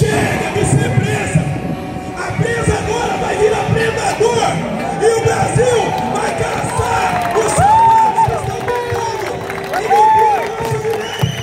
Chega de ser presa! A presa agora vai virar predador! E o Brasil vai caçar os soldados que estão tentando inibir o nosso direito!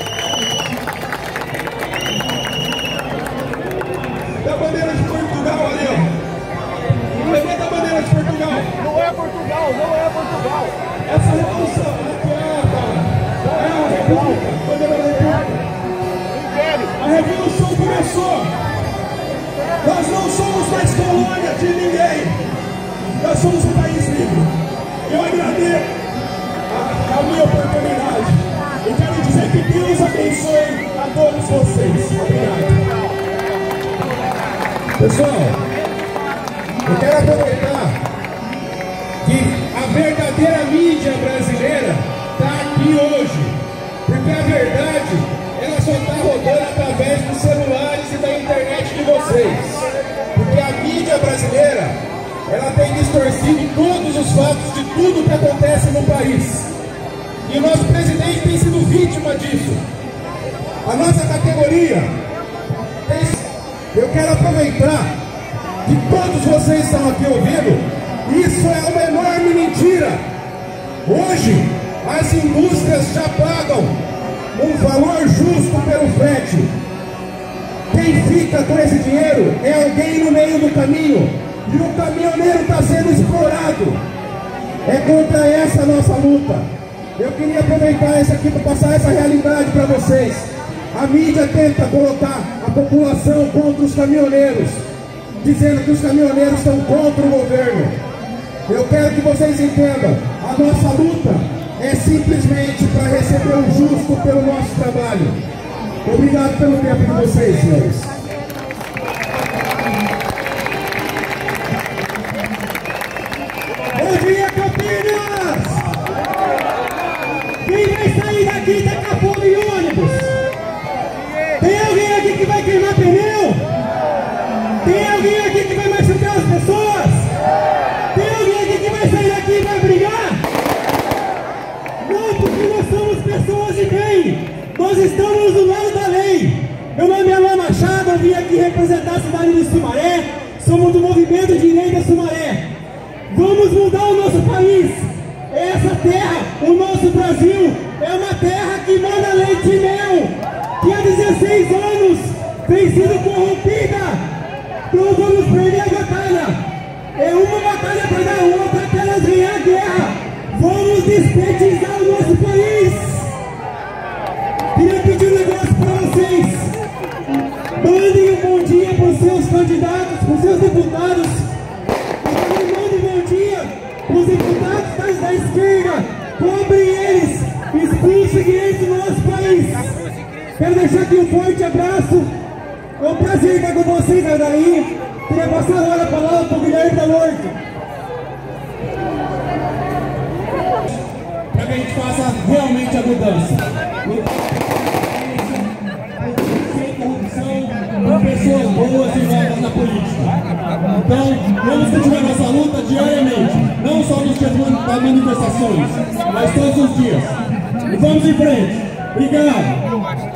Da bandeira de Portugal ali, ó! Levanta a bandeira de Portugal! Não é Portugal, não é Portugal! Essa revolução aqui é a República, bandeira da República! A revolução começou! Nós não somos mais colônia de ninguém! Nós somos um país livre! Eu agradeço a minha oportunidade e quero dizer que Deus abençoe a todos vocês. Obrigado! Pessoal, eu quero aproveitar que a verdadeira mídia brasileira está aqui hoje, porque a verdade ela só está rodando através dos celulares e da internet de vocês, porque a mídia brasileira ela tem distorcido todos os fatos de tudo que acontece no país, e o nosso presidente tem sido vítima disso. A nossa categoria eu quero aproveitar que todos vocês estão aqui ouvindo. Isso é uma enorme mentira. Hoje as indústrias já pagam um valor justo pelo frete. Quem fica com esse dinheiro é alguém no meio do caminho, e o caminhoneiro está sendo explorado. É contra essa nossa luta. Eu queria aproveitar isso aqui para passar essa realidade para vocês. A mídia tenta colocar a população contra os caminhoneiros, dizendo que os caminhoneiros estão contra o governo. Eu quero que vocês entendam, a nossa luta é simplesmente para receber o justo pelo nosso trabalho. Obrigado pelo tempo de vocês, senhores. Bom dia, Campinas! Quem vai sair daqui daqui a pouco em ônibus? Tem alguém aqui que vai queimar pneu? Tem alguém aqui que vai machucar as pessoas? Tem alguém aqui que vai sair daqui e vai brigar? Não, porque nós somos pessoas de bem. Nós estamos do lado da lei. Meu nome é Alain Machado, eu vim aqui representar a cidade de Sumaré. Somos do movimento Direita Sumaré. Vamos mudar o nosso país. Essa terra, o nosso Brasil, é uma terra que manda leite e mel, que há 16 anos vem sendo corrompida. Então vamos perder a batalha. É uma batalha para dar outra até nós ganhar a guerra. Vamos despetizar o nosso país. Queria pedir um negócio para vocês. Mandem um bom dia para os seus candidatos, para os seus deputados. E mandem bom dia para os deputados da esquerda. Cobrem eles, expulsem eles do nosso país. Quero deixar aqui um forte abraço. É um prazer estar com vocês, Adaí. Queria passar agora a palavra para o Guilherme da Norte. Para que a gente faça realmente a mudança. Sem corrupção, com pessoas boas e novas na política. Então, vamos continuar nossa luta diariamente. Não só nos dias das manifestações, mas todos os dias. E vamos em frente. Obrigado.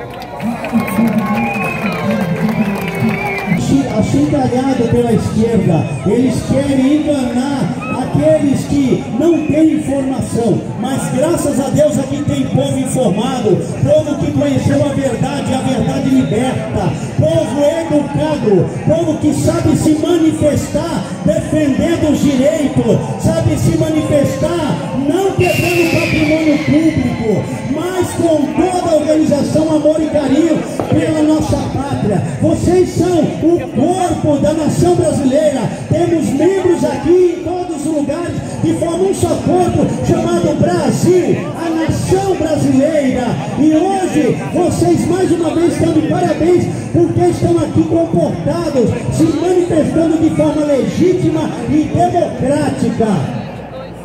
Achincalhado pela esquerda, eles querem enganar aqueles que não têm informação, mas graças a Deus aqui tem povo informado, povo que conheceu a verdade liberta, povo educado, povo que sabe se manifestar defendendo os direitos, sabe se manifestar não quebrando patrimônio público, mas com toda a organização, amor e carinho pela nossa pátria. Vocês são o corpo da nação brasileira. Temos membros aqui em todos os lugares que formam um só corpo chamado Brasil, a nação brasileira. E hoje vocês mais uma vez estão de parabéns porque estão aqui comportados, se manifestando de forma legítima e democrática.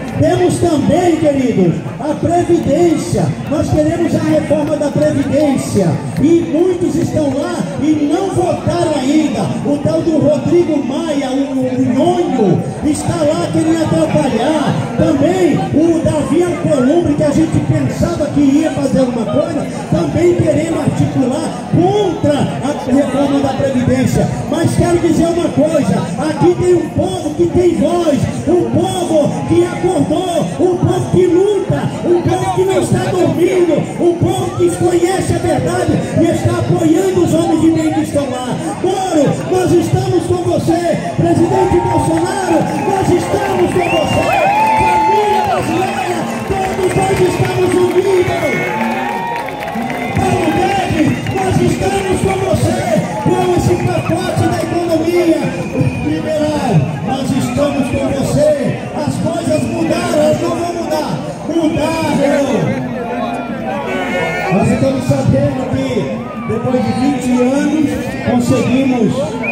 Temos também, queridos, a Previdência. Nós queremos a reforma da Previdência. E muitos estão lá e não votaram ainda. O tal do Rodrigo Maia, o Nhonho, está lá querendo atrapalhar. Também o Davi Alcolumbre, que a gente pensava que ia fazer alguma coisa, também querendo articular contra a reforma da Previdência. Mas quero dizer uma coisa: aqui tem um povo que tem voz, um povo que acordou, um povo que luta, um povo que não está dormindo, um povo que conhece a verdade e está apoiando os homens de bem que estão lá. Moro, nós estamos com você. Presidente Bolsonaro, nós estamos com você. Família brasileira, todos nós estamos unidos. Paulo Guedes, nós estamos com você. Com esse pacote da economia liberal, nós estamos com você. As coisas mudaram, elas não vão mudar. Mudaram. Nós estamos sabendo que depois de 20 anos conseguimos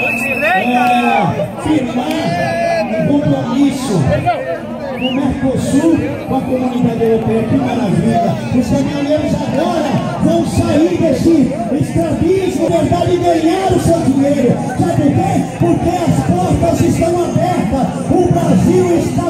firmar um compromisso com o Mercosul, com a comunidade europeia. Que maravilha! Os caminhoneiros agora vão sair desse escravismo, na verdade, e ganhar o seu dinheiro. Sabe por quê? Porque as portas estão abertas. O Brasil está